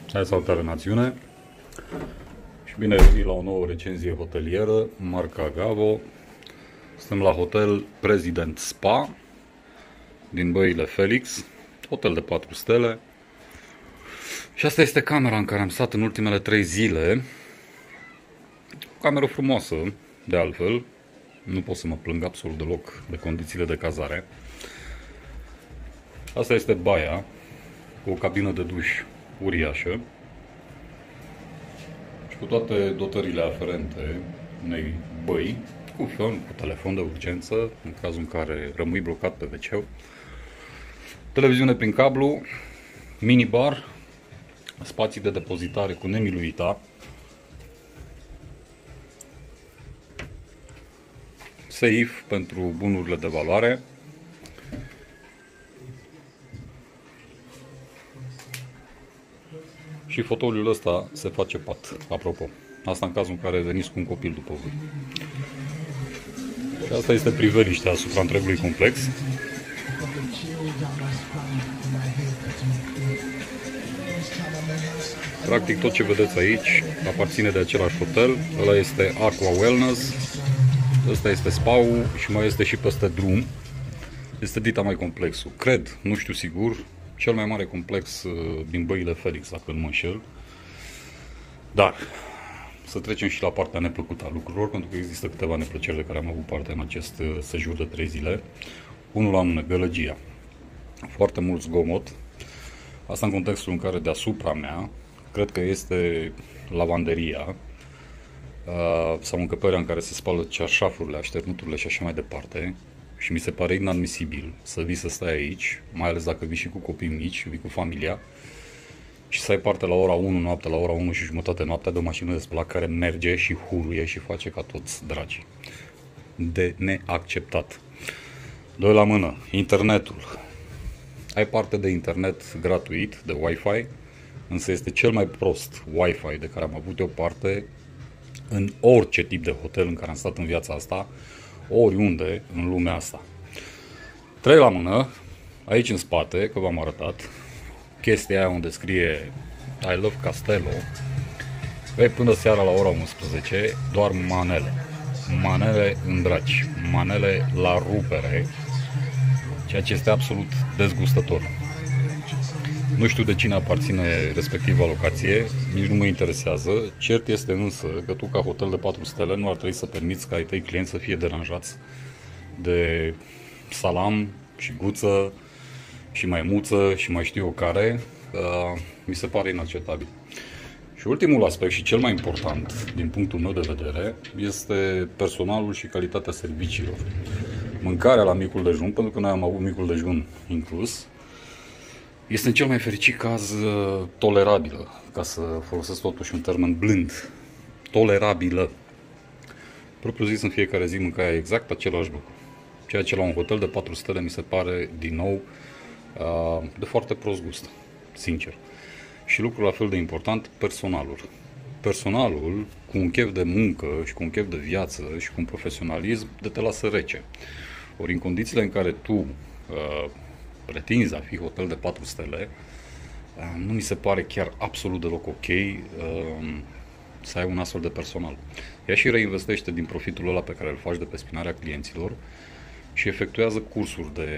Hai, salutare națiune și bine ai venit la o nouă recenzie hotelieră, marca Gavo. Suntem la Hotel President Spa din Băile Felix, hotel de 4 stele. Și asta este camera în care am stat în ultimele 3 zile. O cameră frumoasă, de altfel. Nu pot să mă plâng absolut deloc de condițiile de cazare. Asta este baia, cu o cabină de duș uriașă și cu toate dotările aferente unei băi, cu fân, cu telefon de urgență, în cazul în care rămâi blocat pe wc, televiziune prin cablu, minibar, spații de depozitare cu nemiluita, safe pentru bunurile de valoare, și fotoliul ăsta se face pat, apropo. Asta în cazul în care veniți cu un copil după voi. Și asta este priveliștea asupra întregului complex. Practic tot ce vedeți aici aparține de același hotel. Ăla este Aqua Wellness, ăsta este spa-ul și mai este și peste drum. Este dita mai complexul. Cred, nu știu sigur, cel mai mare complex din Băile Felix, dacă nu mă înșel. Dar să trecem și la partea neplăcută a lucrurilor, pentru că există câteva neplăceri de care am avut parte în acest sejur de 3 zile. Unul la mână, gălăgia. Foarte mult zgomot. Asta în contextul în care deasupra mea, cred că este lavanderia sau încăperea în care se spală cearșafurile, așternuturile și așa mai departe. Și mi se pare inadmisibil să vii să stai aici, mai ales dacă vii și cu copii mici, vii cu familia, și să ai parte la ora 1 noaptea, la ora 1 și jumătate noaptea de o mașină de spălat care merge și huruie și face ca toți dragii. De neacceptat. Doi la mână, internetul. Ai parte de internet gratuit, de Wi-Fi, însă este cel mai prost Wi-Fi de care am avut eu parte în orice tip de hotel în care am stat în viața asta, oriunde în lumea asta. 3 la mână, aici în spate, că v-am arătat, chestia aia unde scrie I love Castello, vei până seara la ora 11, doar manele. Manele în dragi, manele la rupere, ceea ce este absolut dezgustător. Nu știu de cine aparține respectiva locație, nici nu mă interesează. Cert este însă că tu, ca hotel de 4 stele, nu ar trebui să permiți ca ai tăi clienți să fie deranjați de salam și guță și maimuță și mai știu eu care. Mi se pare inacceptabil. Și ultimul aspect și cel mai important din punctul meu de vedere este personalul și calitatea serviciilor. Mâncarea la micul dejun, pentru că noi am avut micul dejun inclus, este în cel mai fericit caz tolerabilă, ca să folosesc totuși un termen blând. Tolerabilă. Propriu zis, în fiecare zi mâncarea exact același lucru. Ceea ce la un hotel de 4 stele mi se pare, din nou, de foarte prost gust, sincer. Și lucrul la fel de important, personalul. Personalul, cu un chef de muncă și cu un chef de viață și cu un profesionalism, de te lasă rece. Ori în condițiile în care tu pretinzi a fi hotel de 4 stele, nu mi se pare chiar absolut deloc ok să ai un astfel de personal. Ia și reinvestește din profitul ăla pe care îl faci de pe spinarea clienților și efectuează cursuri de,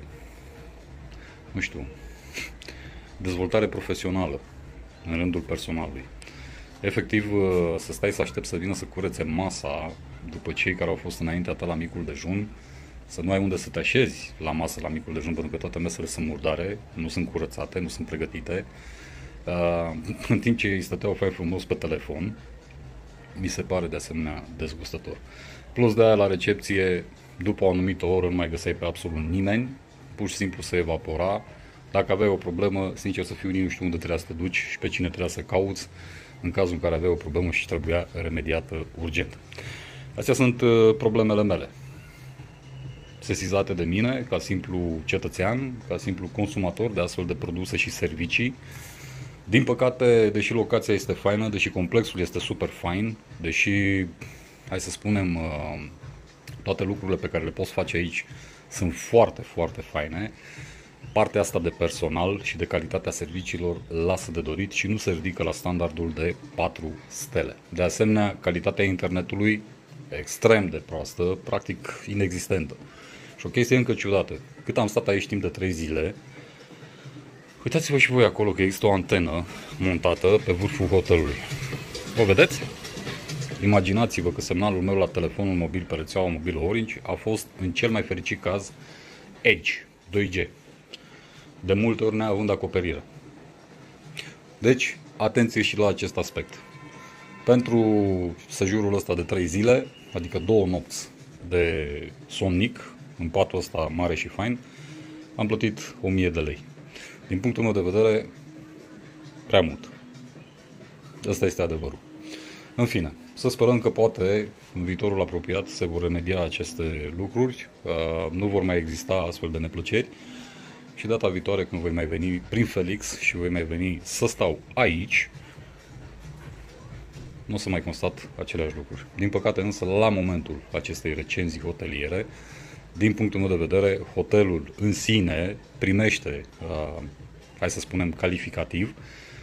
nu știu, dezvoltare profesională în rândul personalului. Efectiv, să stai să aștepți să vină să curețe masa după cei care au fost înaintea ta la micul dejun, să nu ai unde să te așezi la masă la micul dejun, pentru că toate mesele sunt murdare, nu sunt curățate, nu sunt pregătite. În timp ce îi stăteau fai frumos pe telefon, mi se pare de asemenea dezgustător. Plus de aia, la recepție, după o anumită oră nu mai găseai pe absolut nimeni, pur și simplu se evapora. Dacă aveai o problemă, sincer să fiu, nici nu știu unde trebuia să te duci și pe cine trebuia să cauți în cazul în care aveai o problemă și trebuia remediată urgent. Astea sunt problemele mele, sesizate de mine ca simplu cetățean, ca simplu consumator de astfel de produse și servicii. Din păcate, deși locația este faină, deși complexul este super fain, deși, hai să spunem, toate lucrurile pe care le poți face aici sunt foarte, foarte faine, partea asta de personal și de calitatea serviciilor lasă de dorit și nu se ridică la standardul de 4 stele. De asemenea, calitatea internetului extrem de proastă, practic inexistentă. Și o chestie încă ciudată. Cât am stat aici timp de 3 zile, uitați-vă și voi acolo că există o antenă montată pe vârful hotelului. O vedeți? Imaginați-vă că semnalul meu la telefonul mobil pe rețeaua mobilă Orange a fost, în cel mai fericit caz, Edge 2G. De multe ori neavând acoperire. Deci, atenție și la acest aspect. Pentru sejurul ăsta de 3 zile, adică 2 nopți de somnic, în patul ăsta mare și fain, am plătit 1000 de lei. Din punctul meu de vedere, prea mult. Ăsta este adevărul. În fine, să sperăm că poate în viitorul apropiat se vor remedia aceste lucruri, nu vor mai exista astfel de neplăceri și data viitoare când voi mai veni prin Felix și voi mai veni să stau aici, nu o să mai constat aceleași lucruri. Din păcate însă, la momentul acestei recenzii hoteliere, din punctul meu de vedere, hotelul în sine primește, hai să spunem, calificativ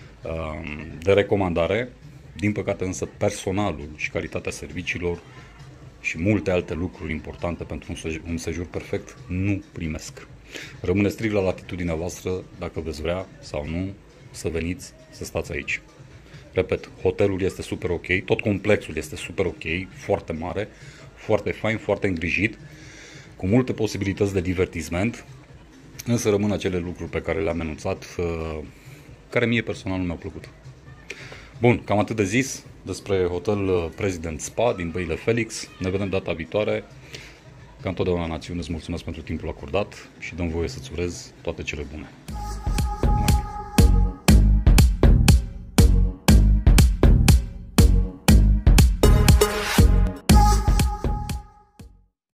de recomandare. Din păcate însă personalul și calitatea serviciilor și multe alte lucruri importante pentru un sejur perfect nu primesc. Rămâne strict la latitudinea voastră dacă veți vrea sau nu să veniți să stați aici. Repet, hotelul este super ok, tot complexul este super ok, foarte mare, foarte fain, foarte îngrijit, cu multe posibilități de divertisment, însă rămân acele lucruri pe care le-am enunțat, care mie personal nu mi-au plăcut. Bun, cam atât de zis despre Hotel President Spa din Băile Felix. Ne vedem data viitoare. Ca întotdeauna, națiune, îți mulțumesc pentru timpul acordat și dăm voie să-ți urez toate cele bune.